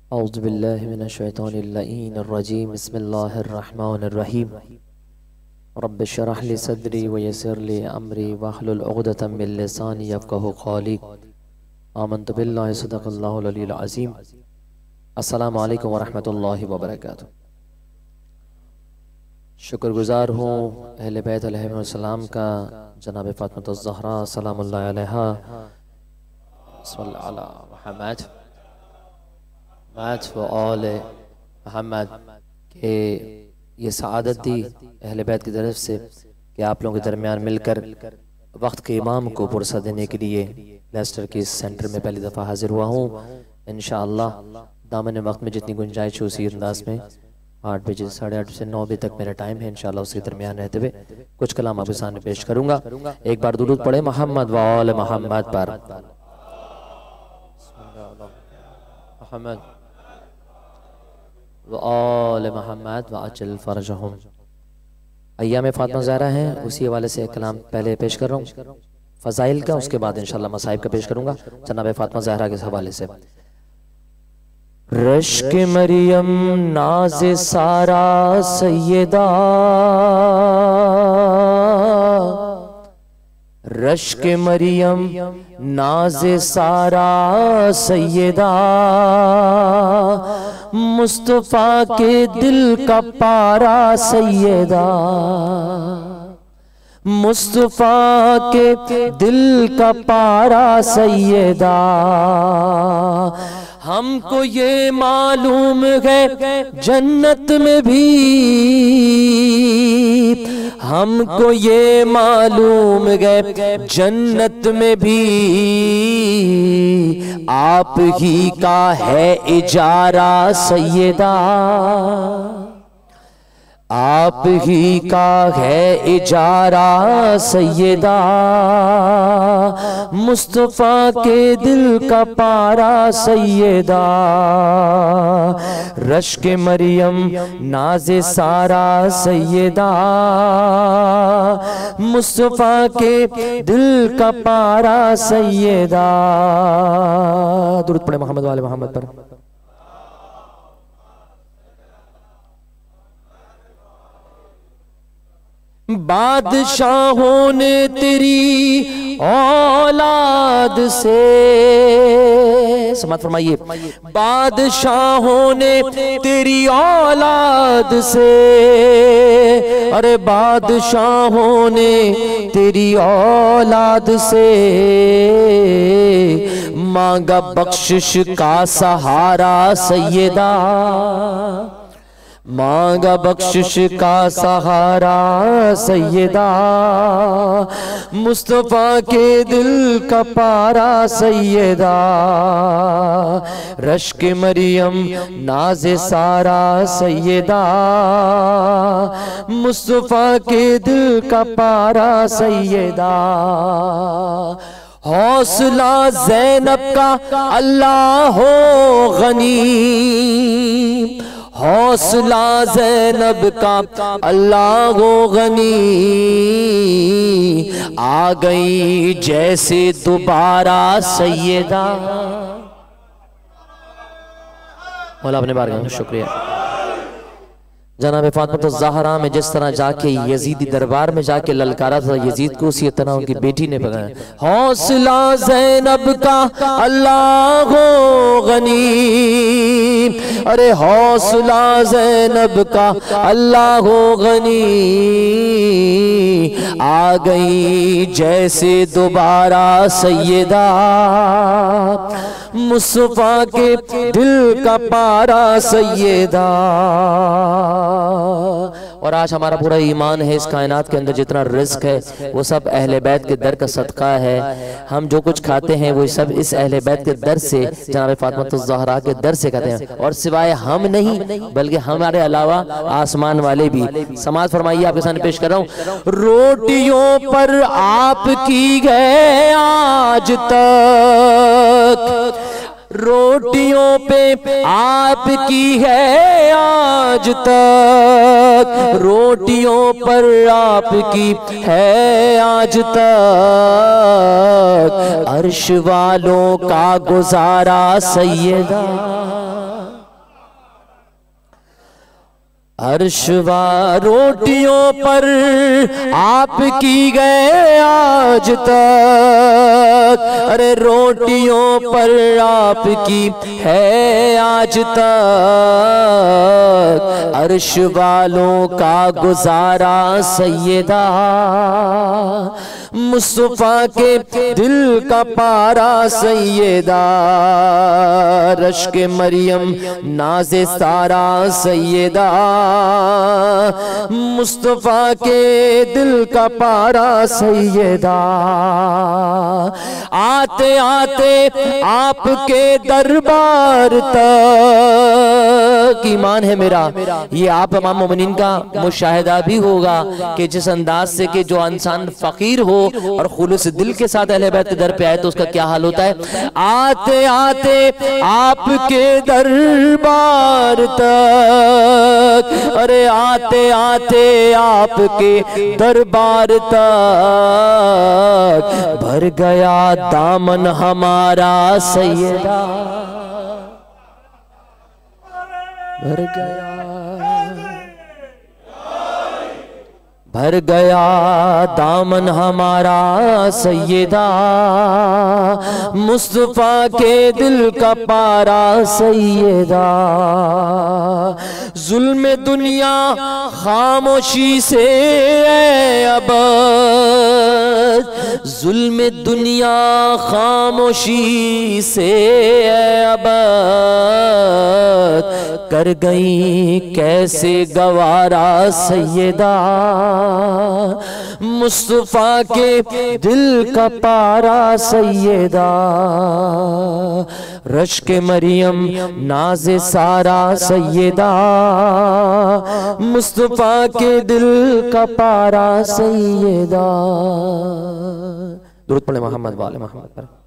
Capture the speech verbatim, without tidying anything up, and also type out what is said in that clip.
औज़ु बिल्लाहि मिनश शैतानिर रजीम बिस्मिल्लाहिर रहमानिर रहीम रब्बि शरह ली सदरी व यस्सिर ली अमरी वहलुल उक़दतम मिन लिसानी यफ़क़हू क़ौली आमन्तु बिल्लाहि सदक़ल्लाहुल अलीयुल अज़ीम। अस्सलामु अलैकुम व रहमतुल्लाहि व बरकातुहू। शुक्रगुज़ार हूँ अहले बैत अलैहिस्सलाम का, जनाब फ़ातिमा ज़हरा सलामुल्लाहि अलैहा सल्लल्लाहु अला मुहम्मद व आले मुहम्मद के ये सआदत दी अहले बैत की तरफ से कि आप लोगों के दरमियान मिलकर वक्त के इमाम को पुरसा देने के लिए लेस्टर के इस सेंटर में पहली दफ़ा हाजिर हुआ हूँ। इंशाअल्लाह दामन वक्त में जितनी गुंजाइश हो उसी अंदाज में आठ बजे साढ़े आठ से नौ बजे तक मेरा टाइम है। इंशाअल्लाह उसके दरमियान रहते हुए कुछ कलाम आपके सामने पेश करूँगा। एक बार दुरूद पढ़े मोहम्मद व आले मोहम्मद पर। मोहम्मद व आले मोहम्मद व अजल फरजहुम। अय्यामे फातिमा ज़हरा हैं, उसी हवाले से एक कलाम पहले पेश कर रहा हूँ फ़ज़ाइल का, उसके बाद इंशाअल्लाह मसाइब का पेश करूँगा जनाब फातिमा ज़हरा के हवाले से। रश्क मरियम नाज़ सारा सैयदा, रश्क मरियम नाज़ सारा सैयदा, मुस्तफ़ा के दिल का पारा सैयदा, मुस्तफ़ा के दिल का पारा सैयदा। हमको ये मालूम है जन्नत में भी, हमको ये मालूम है जन्नत में भी आप ही का है इजारा सैयदा, आप ही का है इजारा सैयदा, मुस्तफ़ा के दिल का पारा सैयदा। रश्क मरियम नाज़े सारा सैयदा, मुस्तफ़ा के दिल का पारा सैयदा। दुरूद पढ़े मोहम्मद वाले मोहम्मद पर। बादशाहों ने तेरी औलाद से, समात फरमाइए, बादशाहों ने तेरी औलाद से, अरे बादशाहों ने तेरी औलाद से मांगा बख्शिश का सहारा सैयदा, मांगा बख्शिश का सहारा सैयदा, मुस्तफ़ा के दिल का पारा सैयदा। रश्क मरियम नाज़े सारा सैयदा, मुस्तफ़ा के दिल का पारा सैयदा। हौसला ज़ैनब का अल्लाह हो गनी, हौसला ज़ैनब का अल्लाह हो गनी, आ गई जैसे दोबारा सैयदा। मौला अपने बारगाह में शुक्रिया। जनाब फातिमा ज़हरा में जिस तरह जाके यजीदी दरबार में जाके ललकारा था यजीद को, उसी तरह उनकी बेटी ने बताया, हौसला ज़ैनब का अल्लाह हो गनी, अरे हौसला ज़ैनब का अल्लाह हो गनी, आ गई जैसे दोबारा सैयदा, मुस्तफ़ा के दिल का पारा सैयदा। और आज हमारा पूरा ईमान है इस कायनात के अंदर जितना रिज़्क़ है वो सब अहले बैत के दर का सदका है। हम जो कुछ खाते हैं वो सब इस अहले बैत के दर से, जनाब फातिमा ज़हरा के दर से खाते हैं। और सिवाय हम नहीं बल्कि हमारे अलावा आसमान वाले भी। समाज फरमाइए, आपके सामने पेश कर रहा हूँ। रोटियों पर आपकी है आज तक, रोटियों पे आपकी है आज तक, रोटियों पर आपकी है आज तक, अर्श वालों का गुजारा सैयदा। अर्शवा रोटियों पर आप की गए आज तक, अरे रोटियों पर आप की है आज तक। अर्श वालों का गुजारा सैयदा, मुस्तफा के दिल का पारा सैयदा। रश के मरियम नाज़े सारा सैयदा, मुस्तफा के दिल का पारा सैयदा। आते आते आपके दरबार तक, ईमान है मेरा ये आप इमाम मोमिनीन का मुशाहिदा भी होगा कि जिस अंदाज से कि जो इंसान फकीर हो और खुलूस दिल के साथ अहले बैत के दर पे आए तो उसका क्या हाल होता है। आते आते आपके दरबार तक, अरे आते आते आपके दरबार तक, भर गया दामन हमारा सैयदा, भर गया भर गया दामन हमारा सैयदा, मुस्तफा के दिल का पारा सैयदा। जुल्म दुनिया खामोशी से अब, जुल्म दुनिया खामोशी से अब कर गई कैसे गवारा सैयदा, मुस्तफा के दिल का पारा सैयदा। रश के मरियम नाज़े सारा सैयदा, मुस्तफा के दिल का पारा सैयदा। दुरूद पढ़े मोहम्मद वाले मोहम्मद पर।